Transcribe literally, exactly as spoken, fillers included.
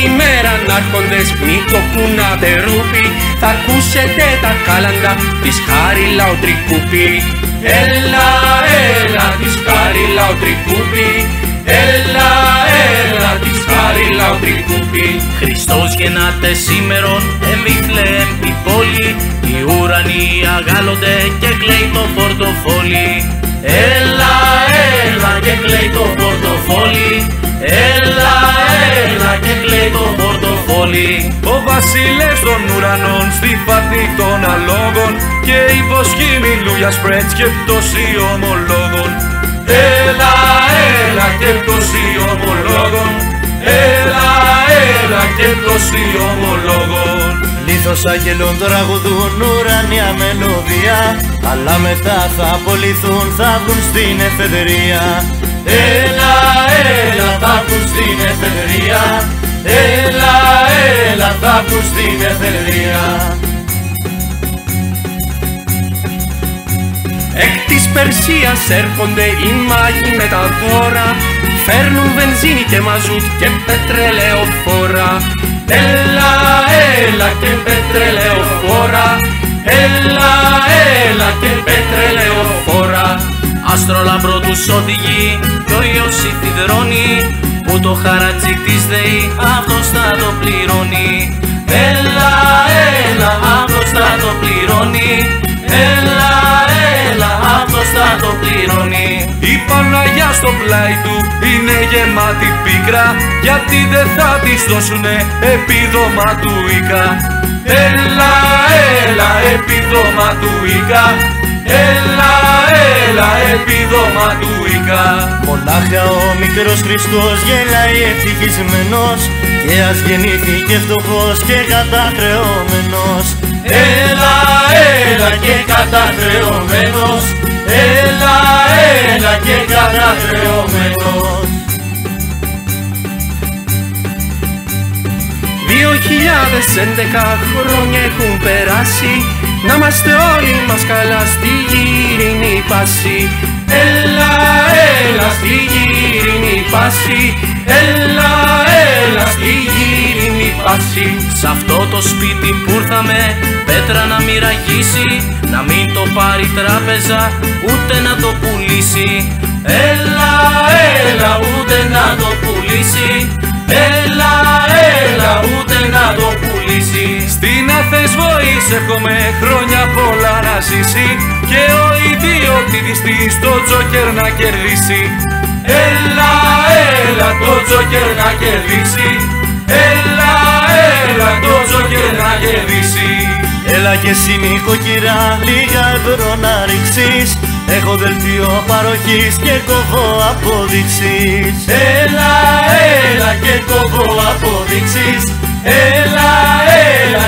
ημέρα νάρχοντες μη το κουνάτε ρούπι, θα ακούσετε τα κάλαντα της Χάριλα ο Τρικούπη. Έλα, έλα της Χάριλα ο Τρικούπη, έλα, έλα της Χάριλα ο Τρικούπη. Χριστός γεννάται σήμερον, εμβήθλεεμ η πόλη, οι ουρανοί αγάλλονται και κλαίει το πορτοφόλι. Έλα, έλα και κλαίει το πορτοφόλι, έλα, έλα και κλαίει το πορτοφόλι. Ο βασιλεύς των ουρανών στη φάτνη των αλόγων και η βοσχή μιλούια σπρέτς και πτώση ομολόγων. Έλα, έλα και πτώση ομολόγων, έλα, έλα και πτώση ομολόγων. Λίθος αγγελών τραγουδούν ουρανία μελωδία, αλλά μετά θα απολυθούν, θα βγουν στην εφεδρεία. Έλα, έλα, θα βγουν στην εφεδρεία, έλα, έλα, θα βγουν στην εφεδρεία. Εκ της Περσίας έρχονται οι μάγοι με τα δώρα, φέρνουν βενζίνη και μαζούτ και πετρελαιοφόρα. Έλα, έλα και πετρελαιοφόρα, έλα, έλα και πετρελαιοφόρα. Αστρολαμπρό τους οδηγεί κι ο Υιός υφιδρώνει, που το χαράτσι της ΔΕΗ αυτός θα το πληρώνει. Έλα, έλα, αυτός θα το πληρώνει, έλα, έλα, αυτός θα το πληρώνει. Η Παναγιά στο πλάι του είναι γεμάτη πίκρα, γιατί δεν θα της δώσουνε επίδομα του Ίκα. Έλα, έλα, επίδομα του Ίκα, έλα, έλα, επίδομα του Ίκα. Μονάχα ο μικρός Χριστός γελάει ευτυχισμένος, και ας γεννήθηκε φτωχός και καταχρεωμένος. Έλα, έλα και καταχρεωμένος, έλα, έλα και καταχρεωμένος. Δύο χιλιάδες έντεκα χρόνια έχουν περάσει, να είμαστε όλοι μας καλά στη γύρινη πάση. Έλα, έλα στη γύρινη πάση, έλα, έλα στη γύρινη πάση. Σ' αυτό το σπίτι που ήρθαμε πέτρα να μοιραγήσει, να μην το πάρει τράπεζα ούτε να το πουλήσει. Έλα, έλα, ούτε να το πουλήσει, έλα, έλα, ούτε να το πουλήσει. Στην Αθές Βοής εύχομαι χρόνια πολλά να ζήσει, και ο ιδιοκτήτης της το τζόκερ να κερδίσει. Έλα, έλα, το τζόκερ να κερδίσει, έλα, έλα, το τζόκερ να κερδίσει. Έλα και εσύ νοικοκυρά, λίγα ευρώ να ρίξεις, έχω δελτίο παροχής και κόβω αποδείξεις. Έλα, έλα και κόβω αποδείξεις, έλα, έλα